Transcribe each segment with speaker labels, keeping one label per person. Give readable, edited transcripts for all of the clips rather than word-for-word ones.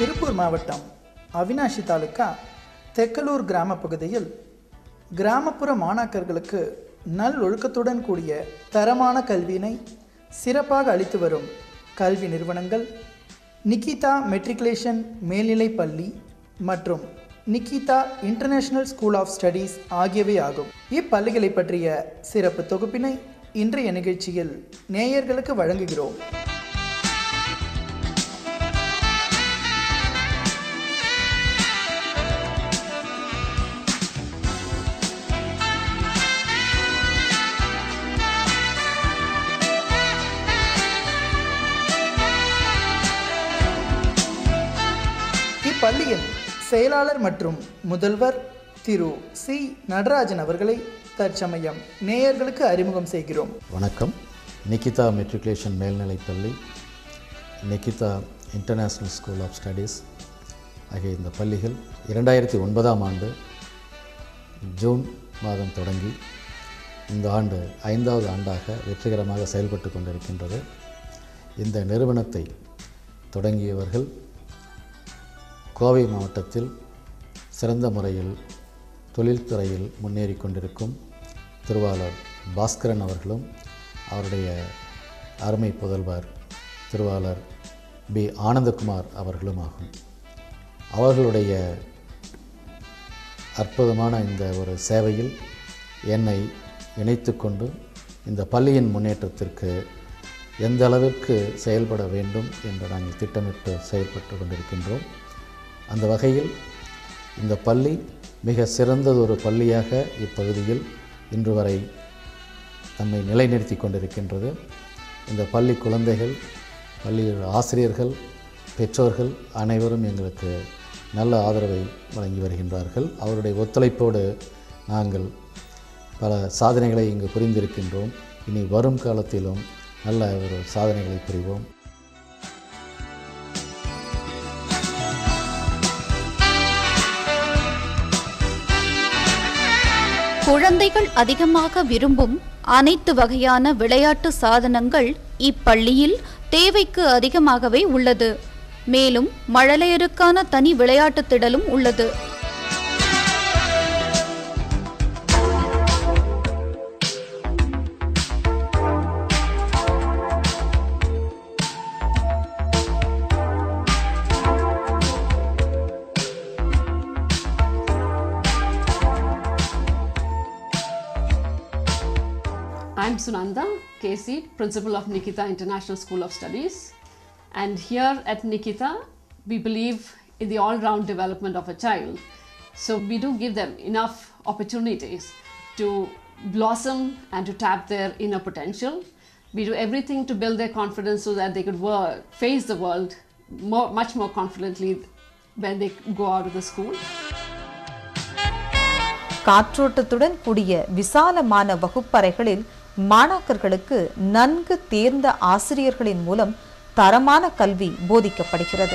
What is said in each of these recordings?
Speaker 1: திருப்பூர் மாவட்டம் அவினாஷி தாலுக்கா தெக்கலூர் கிராம பகுதியில் கிராமப்புற மாணாக்கர்களுக்கு நல்லொழுக்கத்துடன் கூடிய தரமான கல்வியினை சிறப்பாக அளித்து வரும் கல்வி நிறுவனங்கள் நிகிதா மெட்ரிகுலேஷன் மேல்நிலைப் பள்ளி மற்றும் Nikita International School of Studies ஆகியவை ஆகும். இப்பள்ளிகளை பற்றிய சிறப்பு தொகுப்பினை இன்றைய நிகழ்ச்சியில் நேயர்களுக்கு வழங்குகிறோம். இப்பள்ளியின் செயலாளர் மற்றும் முதல்வர் திரு சி நடராஜன் அவர்களை தற்சமயம் நேயர்களுக்கு அறிமுகம் செய்கிறோம்.
Speaker 2: வணக்கம். நிகிதா மெட்ரிகுலேஷன் மேல்நிலைப்பள்ளி, Nikita International School of Studies ஆகிய இந்த பள்ளிகள் 2009ஆம் ஆண்டு ஜூன் மாதம் தொடங்கி இந்த ஆண்டு 5வது ஆண்டாக வெற்றிகரமாக செயல்பட்டு கொண்டிருக்கின்றது. இந்த நிறுவனத்தை தொடங்கியவர்கள் கோவை மாவட்டத்தில் சிறந்த முறையில் தொழில்துறையில் முன்னேறி கொண்டிருக்கும் திருவாளர் பாஸ்கரன் அவர்களும் அவருடைய அருமை புதல்வர் திருவாளர் பி ஆனந்தகுமார் அவர்களும் ஆகும். அவர்களுடைய அற்புதமான இந்த ஒரு சேவையில் என்னை இணைத்து கொண்டு இந்த பள்ளியின் முன்னேற்றத்திற்கு எந்த அளவிற்கு செயல்பட வேண்டும் என்று நாங்கள் திட்டமிட்டு செயல்பட்டு கொண்டிருக்கின்றோம். அந்த வகையில் இந்த பள்ளி மிக சிறந்ததொரு பள்ளியாக இப்பகுதியில் இன்று வரை நம்மை நிலைநிறுத்தி கொண்டிருக்கின்றது. இந்த பள்ளி குழந்தைகள், பள்ளி ஆசிரியர்கள், பெற்றோர்கள் அனைவரும் எங்களுக்கு நல்ல ஆதரவை வழங்கி வருகின்றார்கள். அவருடைய ஒத்துழைப்போடு நாங்கள் பல சாதனைகளை இங்கு புரிந்திருக்கின்றோம். இனி வரும் காலத்திலும் நல்ல ஒரு சாதனைகளை புரிவோம்.
Speaker 3: குழந்தைகள் அதிகமாக விரும்பும் அனைத்து வகையான விளையாட்டு சாதனங்கள் இப்பள்ளியில் தேவைக்கு அதிகமாகவே உள்ளது. மேலும் மழலையருக்கான தனி விளையாட்டு திடலும் உள்ளது.
Speaker 4: I'm Sunanda, KC, Principal of Nikita International School of Studies, and here at Nikita we believe in the all-round development of a child. So we do give them enough opportunities to blossom and to tap their inner potential. We do everything to build their confidence so that they could face the world much more confidently when they go out of the school.
Speaker 5: காற்றோட்டத்துடன் கூடிய விசாலமான வகுப்பறைகளில் மாணாக்கர்களுக்கு நன்கு தேர்ந்த ஆசிரியர்களின் மூலம் தரமான கல்வி போதிக்கப்படுகிறது.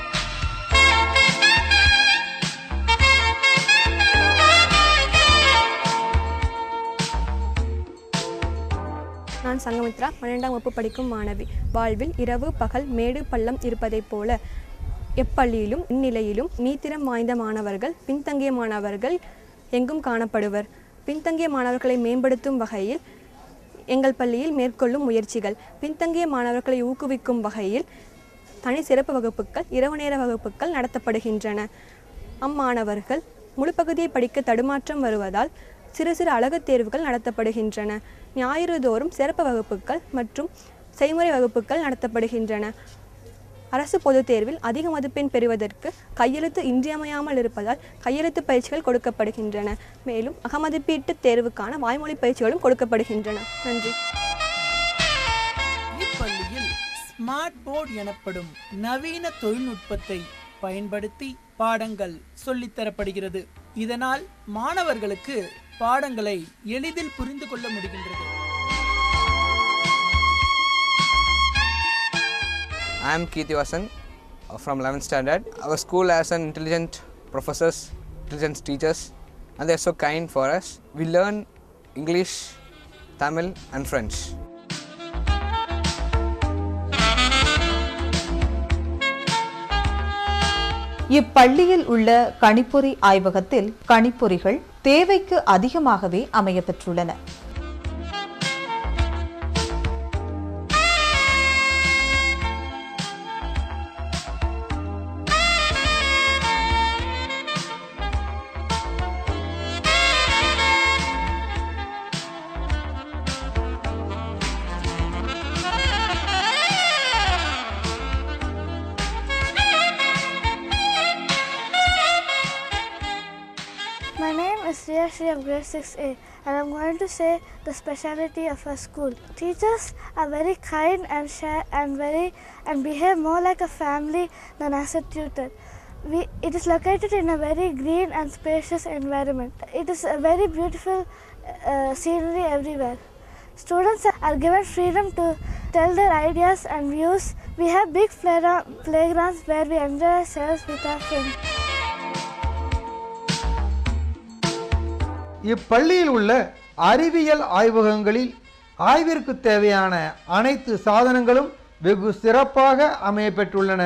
Speaker 6: நான் சங்கமித்ரா, 12ஆம் வகுப்பு படிக்கும் மாணவி. வாழ்வில் இரவு பகல் மேடு பள்ளம் இருப்பதைப் போல எப்பள்ளியிலும் இந்நிலையிலும் மீத்திரம் வாய்ந்த மாணவர்கள், பின்தங்கிய மாணவர்கள் எங்கும் காணப்படுவர். பின்தங்கிய மாணவர்களை மேம்படுத்தும் வகையில் எங்கள் பள்ளியில் மேற்கொள்ளும் முயற்சிகள்: பின்தங்கிய மாணவர்களை ஊக்குவிக்கும் வகையில் தனி சிறப்பு வகுப்புகள், இரவு நேர வகுப்புகள் நடத்தப்படுகின்றன. அம்மாணவர்கள் முழு பகுதியை படிக்க தடுமாற்றம் வருவதால் சிறு சிறு அழகுத் தேர்வுகள் நடத்தப்படுகின்றன. ஞாயிறு தோறும் சிறப்பு வகுப்புகள் மற்றும் செய்முறை வகுப்புகள் நடத்தப்படுகின்றன. அரசு பொதுத் தேர்வில் அதிக மதிப்பெண் பெறுவதற்கு கையெழுத்து இன்றியமையாமல் இருப்பதால் கையெழுத்து பயிற்சிகள் கொடுக்கப்படுகின்றன. மேலும் அகமதிப்பீட்டு தேர்வுக்கான வாய்மொழி பயிற்சிகளும் கொடுக்கப்படுகின்றன. நன்றி.
Speaker 1: இப்பள்ளியில் ஸ்மார்ட் போர்டு எனப்படும் நவீன தொழில்நுட்பத்தை பயன்படுத்தி பாடங்கள் சொல்லித்தரப்படுகிறது. இதனால் மாணவர்களுக்கு பாடங்களை எளிதில் புரிந்து கொள்ள முடிகின்றது.
Speaker 7: I am Keerthi Vasan from 11th standard. Our school has an intelligent professors, intelligent teachers, and they are so kind for us. We learn English, Tamil and French.
Speaker 5: இப்பள்ளியில் உள்ள கணிப்பொறி ஆய்வகத்தில் கணிப்பொறிகள் தேவைக்கு அதிகமாகவே அமையப்பெற்றுள்ளன.
Speaker 8: My name is Riyashi of grade 6A and I am going to say the speciality of our school. Teachers are very kind and share and behave more like a family than as a tutor. It is located in a very green and spacious environment. It is a very beautiful scenery everywhere. Students are given freedom to tell their ideas and views. We have big playgrounds where we enjoy ourselves with our friends.
Speaker 9: இப்பள்ளியில் உள்ள அறிவியல் ஆய்வகங்களில் ஆய்விற்கு தேவையான அனைத்து சாதனங்களும் வெகு சிறப்பாக அமையப்பெற்றுள்ளன.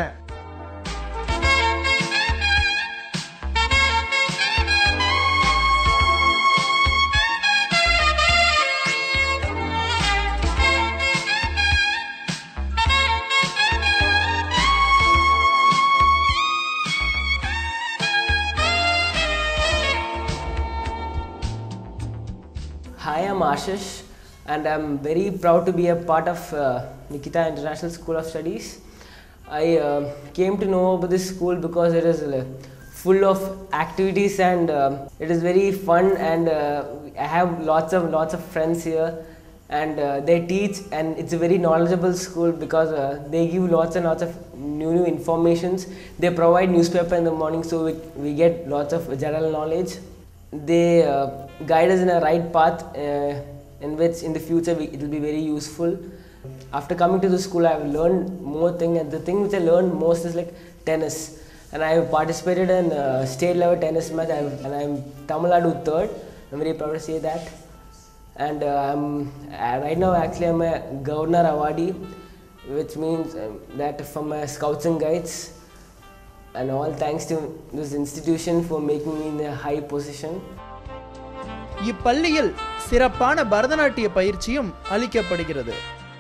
Speaker 10: Hi, I'm Ashish and I'm very proud to be a part of Nikita International School of Studies. I came to know about this school because it is full of activities and it is very fun, and I have lots of friends here, and they teach, and it's a very knowledgeable school because they give lots and lots of new informations. They provide newspaper in the morning, so we get lots of general knowledge. They guide us in a right path in which in the future it will be very useful. After coming to the school, I have learned more things, and the thing which I learned most is like tennis, and I have participated in state level tennis match, and I am Tamil Nadu 3rd. I'm very proud to say that. And right now actually I'm a governor awardee, which means that from my scouts and guides, and all thanks to this institution for making me in a high position.
Speaker 1: இப்பள்ளியில் சிறப்பான பரதநாட்டிய பயிற்சியும் அளிக்கப்படுகிறது.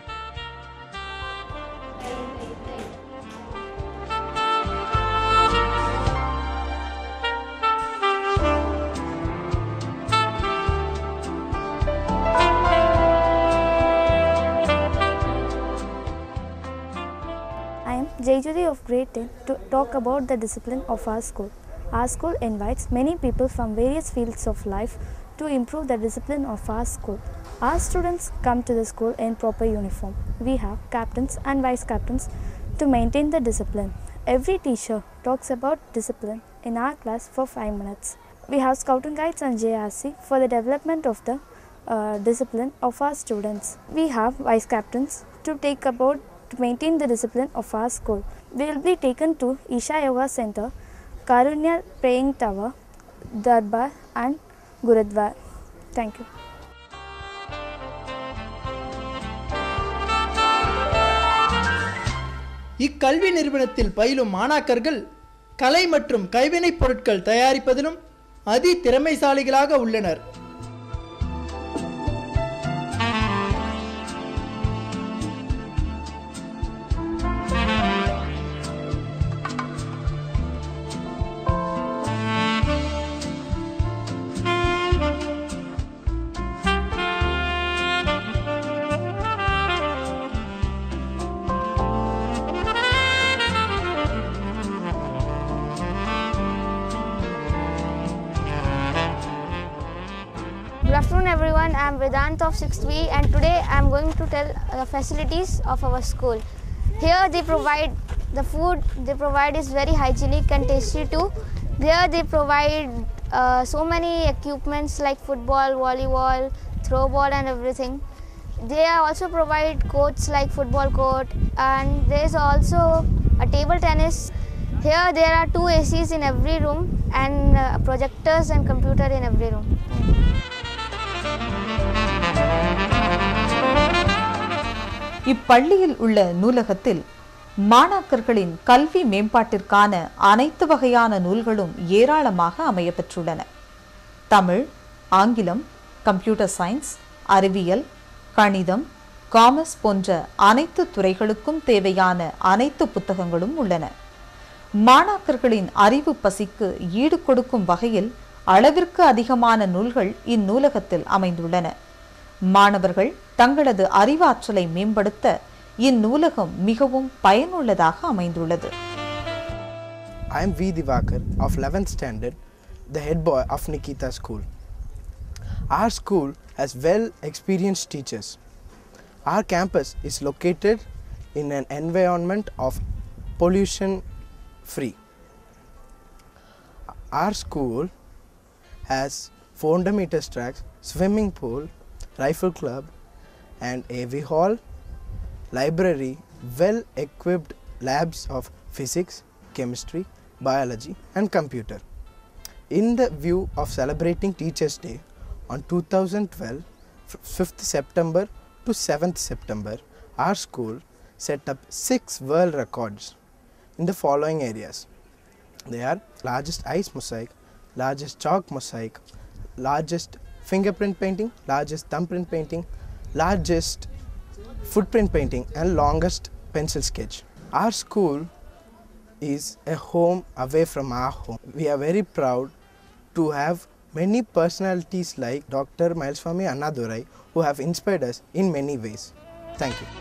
Speaker 8: I am Jayjudi of grade 10 to talk about the discipline of our school. Our school invites many people from various fields of life to improve the discipline of our school. Our students come to the school in proper uniform. We have captains and vice captains to maintain the discipline. Every teacher talks about discipline in our class for 5 minutes. We have scouting guides and JRC for the development of the discipline of our students. We have vice captains to maintain the discipline of our school. We will be taken to Isha Yoga Center, Karunya Praying Tower, Darbar and Gurudwara. Thank you.
Speaker 1: இக்கல்வி நிறுவனத்தில் பயிலும் மாணாக்கர்கள் கலை மற்றும் கைவினைப் பொருட்கள் தயாரிப்பதிலும் அதி திறமைசாலிகளாக உள்ளனர்.
Speaker 8: Good afternoon everyone, I am Vedant of 6th B and today I am going to tell the facilities of our school. Here they provide the food they provide is very hygienic and tasty too. There they provide so many equipments like football, volleyball, throw ball and everything. They also provide courts like football court, and there is also a table tennis. Here there are 2 ACs in every room and projectors and computer in every room.
Speaker 5: இப்பள்ளியில் உள்ள நூலகத்தில் மாணாக்கர்களின் கல்வி மேம்பாட்டிற்கான அனைத்து வகையான நூல்களும் ஏராளமாக அமையப்பெற்றுள்ளன. தமிழ், ஆங்கிலம், கம்ப்யூட்டர் சயின்ஸ், அறிவியல், கணிதம், காமர்ஸ் போன்ற அனைத்து துறைகளுக்கும் தேவையான அனைத்து புத்தகங்களும் உள்ளன. மாணாக்கர்களின் அறிவு பசிக்கு ஈடு கொடுக்கும் வகையில் அளவிற்கு அதிகமான நூல்கள் இந்நூலகத்தில் அமைந்துள்ளன. மாணவர்கள் தங்களது அறிவாற்றலை மேம்படுத்த இந்நூலகம் மிகவும் பயனுள்ளதாக அமைந்துள்ளது.
Speaker 11: I am V. Divakar of 11th standard, the head boy of Nikita School. Our school has well experienced teachers. Our campus is located in an environment of pollution free. Our school has 400 meters tracks, swimming pool, rifle club and AV hall, library, well equipped labs of physics, chemistry, biology and computer. In the view of celebrating Teachers' Day on 2012, 5th September to 7th September, our school set up 6 world records in the following areas. They are largest ice mosaic, largest chalk mosaic, largest fingerprint painting, largest thumbprint painting, largest footprint painting and longest pencil sketch. Our school is a home away from our home. We are very proud to have many personalities like Dr. Mailswamy Annadurai who have inspired us in many ways. Thank you.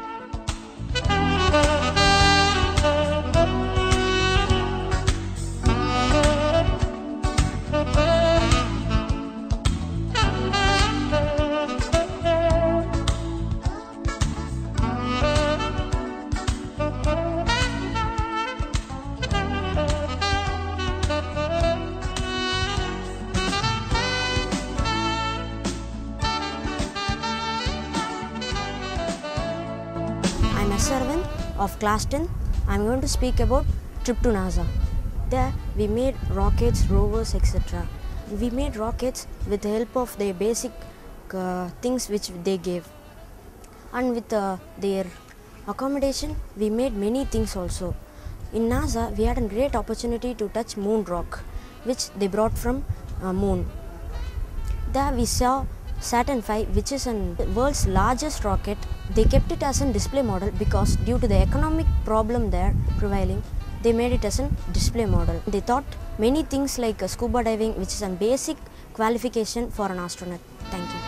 Speaker 12: Of class 10, I am going to speak about trip to NASA. There we made rockets, rovers, etc. We made rockets with the help of their basic things which they gave, and with their accommodation we made many things also. In NASA we had a great opportunity to touch moon rock which they brought from moon. There we saw Saturn V, which is the world's largest rocket. They kept it as a display model because due to the economic problem there prevailing, they made it as a display model. They taught many things like scuba diving, which is a basic qualification for an astronaut. Thank you.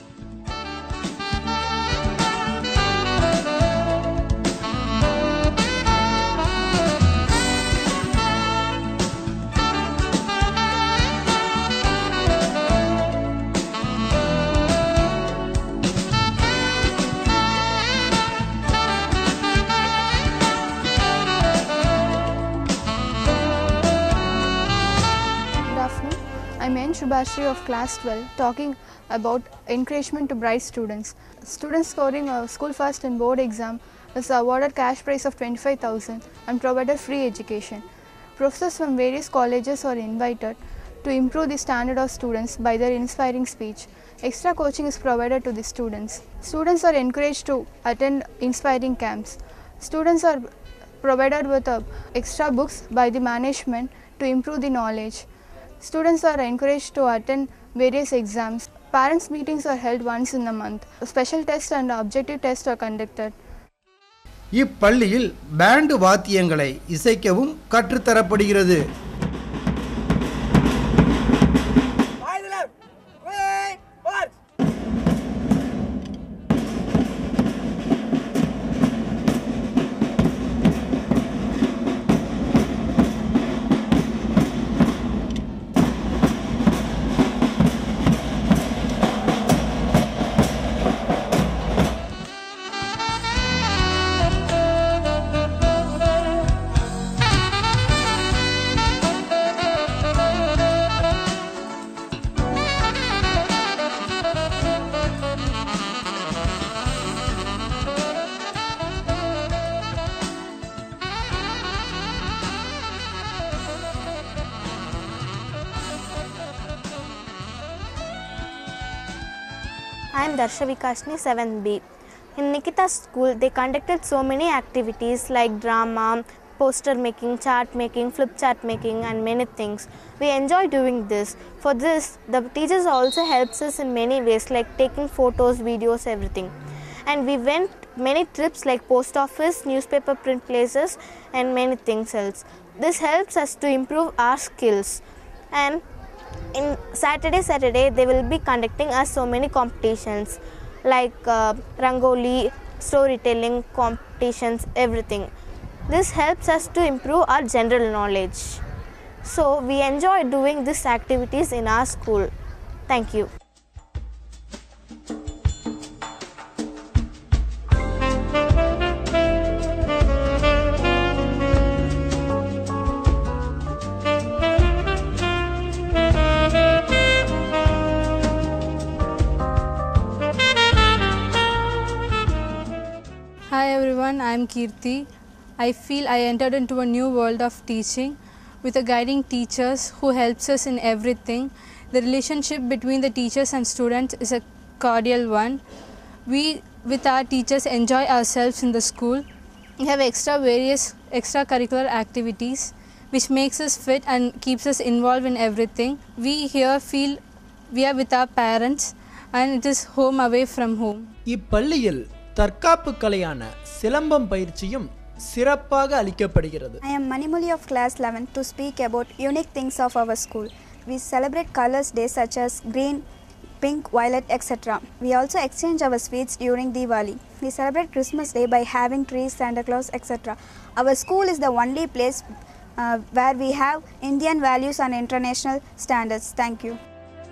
Speaker 13: Subhashri of class 12 talking about encouragement to bright students. Students scoring a school first in board exam is awarded cash prize of 25,000 and provided free education. Professors from various colleges are invited to improve the standard of students by their inspiring speech. Extra coaching is provided to the students. Students are encouraged to attend inspiring camps. Students are provided with extra books by the management to improve the knowledge. Students are encouraged to attend various exams. Parents' meetings are held once in a month. Special tests and objective tests are conducted.
Speaker 9: இப்பள்ளியில் band வாத்தியங்களை இசைக்கவும் கற்றுத்தரப்படுகிறது.
Speaker 14: I am Darshavikashni 7B.
Speaker 8: In Nikita's school, they conducted so many activities like drama, poster making, chart making, flip chart making and many things. We enjoy doing this. For this, the teachers also helps us in many ways like taking photos, videos, everything. And we went many trips like post office, newspaper print places and many things else. This helps us to improve our skills. And in Saturday they will be conducting us so many competitions like rangoli, storytelling competitions, everything. This helps us to improve our general knowledge. So we enjoy doing these activities in our school. Thank you.
Speaker 14: Hi everyone, I am Kirti. I feel I entered into a new world of teaching with a guiding teachers who helps us in everything. The relationship between the teachers and students is a cordial one. We with our teachers enjoy ourselves in the school. We have various extracurricular activities which makes us fit and keeps us involved in everything. We here feel we are with our parents and it is home away from home.
Speaker 1: இப்பள்ளியில் தற்காப்பு கலையான சிலம்பம் பயிற்சியும் சிறப்பாக அளிக்கப்படுகிறது.
Speaker 15: I am Manimuli of class 11 to speak about unique things of our school. We celebrate colors days such as green, pink, violet, etc. We also exchange our sweets during Diwali. We celebrate Christmas Day by having trees, Santa Claus, etc. Our school is the only place where we have Indian values and international standards. Thank you.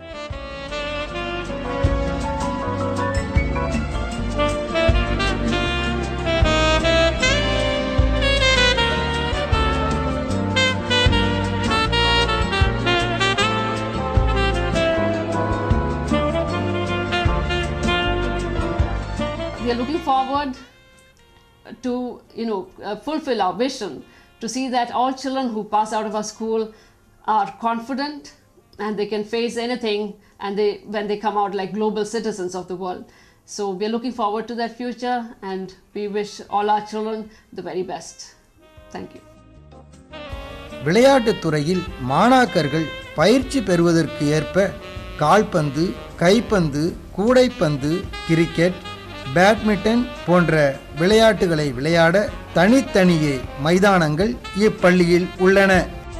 Speaker 4: We are looking forward to fulfill our vision to see that all children who pass out of our school are confident and they can face anything and when they come out like global citizens of the world. So we are looking forward to that future and we wish all our children the very best. Thank you.
Speaker 9: விளையாட்டுத் துறையில் மாணாக்கர்கள் பயிற்சி பெறுவதற்கு ஏற்ப கால்பந்து, கைப்பந்து, கூடைப்பந்து, cricket, badminton போன்ற விளையாட்டுகளை விளையாட தனித்தனியே மைதானங்கள் இப்பள்ளியில் உள்ளன.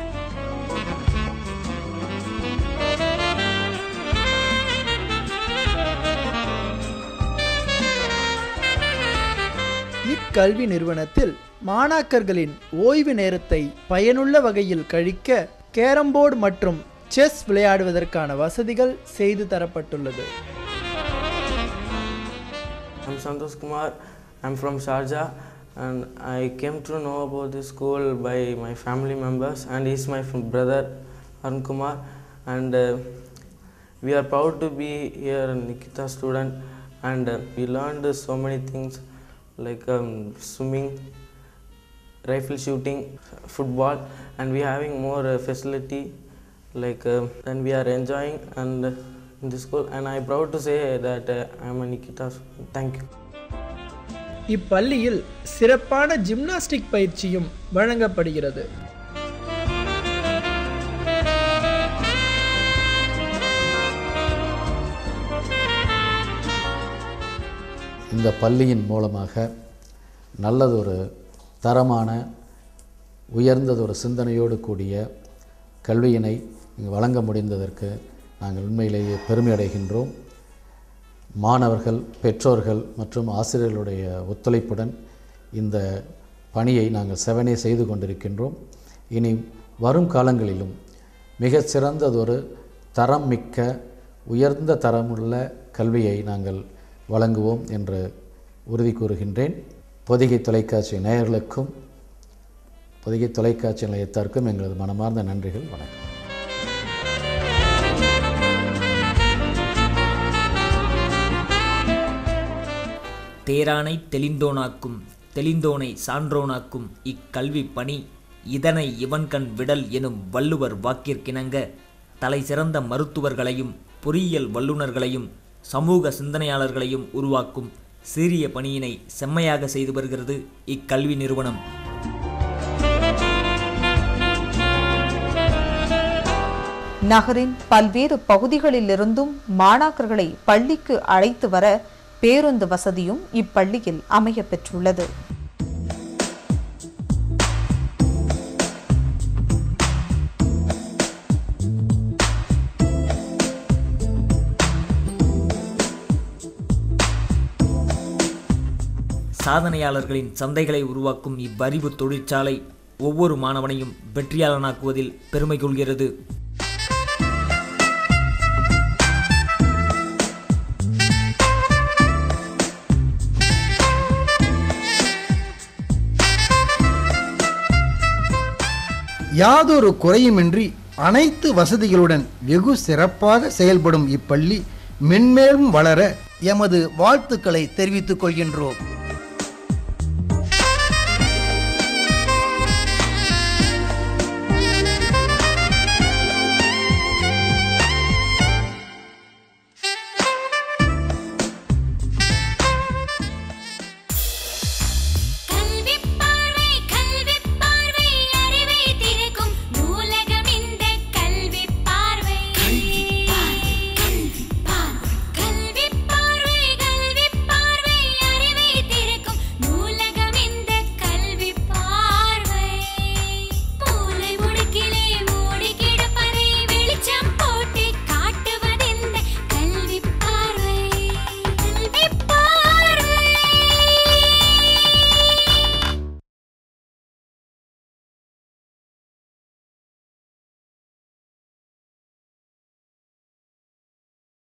Speaker 1: இக்கல்வி நிறுவனத்தில் மாணாக்கர்களின் ஓய்வு நேரத்தை பயனுள்ள வகையில் கழிக்க கேரம்போர்டு மற்றும் செஸ் விளையாடுவதற்கான வசதிகள் செய்து தரப்பட்டுள்ளது.
Speaker 16: I'm Santosh Kumar. I'm from Sharjah and I came to know about this school by my family members and he's my brother Arun Kumar and we are proud to be here Nikita student and we learned so many things like swimming, rifle shooting, football and we are having more facility like and we are enjoying and in this school and I am proud to say that I am a Nikita. Thank you.
Speaker 1: இப்பள்ளியில் சிறப்பான gymnastic பயிற்சியும் வழங்கப்படுகிறது.
Speaker 2: இந்த பள்ளியின் மூலமாக நல்லதொரு தரமான உயர்ந்ததொரு சிந்தனையோடு கூடிய கல்வியினை இங்கு வழங்க முடிந்ததற்கு நாங்கள் உண்மையிலேயே பெருமை அடைகின்றோம். மாணவர்கள், பெற்றோர்கள் மற்றும் ஆசிரியர்களுடைய ஒத்துழைப்புடன் இந்த பணியை நாங்கள் செவனே செய்து கொண்டிருக்கின்றோம். இனி வரும் காலங்களிலும் மிகச் சிறந்ததொரு தரம் மிக்க உயர்ந்த தரமுள்ள கல்வியை நாங்கள் வழங்குவோம் என்று உறுதி கூறுகின்றேன். பொதிகை தொலைக்காட்சி நேயர்களுக்கும் பொதிகை தொலைக்காட்சி நிலையத்தாருக்கும் எங்களது மனமார்ந்த நன்றிகள். வணக்கம்.
Speaker 17: தேரானை தெளிந்தோனாக்கும் தெளிந்தோனை சான்றோனாக்கும் இக்கல்வி பணி இதனை இவன்கண் விடல் எனும் வள்ளுவர் வாக்கிற்கிணங்க தலை சிறந்த மருத்துவர்களையும் பொறியியல் வல்லுநர்களையும் சமூக சிந்தனையாளர்களையும் உருவாக்கும் சீரிய பணியினை செம்மையாக செய்து வருகிறது இக்கல்வி நிறுவனம்.
Speaker 5: நகரின் பல்வேறு பகுதிகளிலிருந்தும் மாணாக்கர்களை பள்ளிக்கு அழைத்து வர பேருந்து வசதியும் இப்பள்ளியில் அமையப் பெற்றுள்ளது.
Speaker 17: சாதனையாளர்களின் சந்தைகளை உருவாக்கும் இவ்வறிவு தொழிற்சாலை ஒவ்வொரு மாணவனையும் வெற்றியாளனாக்குவதில் பெருமை கொள்கிறது.
Speaker 9: யாதொரு குறையுமின்றி அனைத்து வசதிகளுடன் வெகு சிறப்பாக செயல்படும் இப்பள்ளி மென்மேலும் வளர எமது வாழ்த்துக்களை தெரிவித்துக் கொள்கின்றோம்.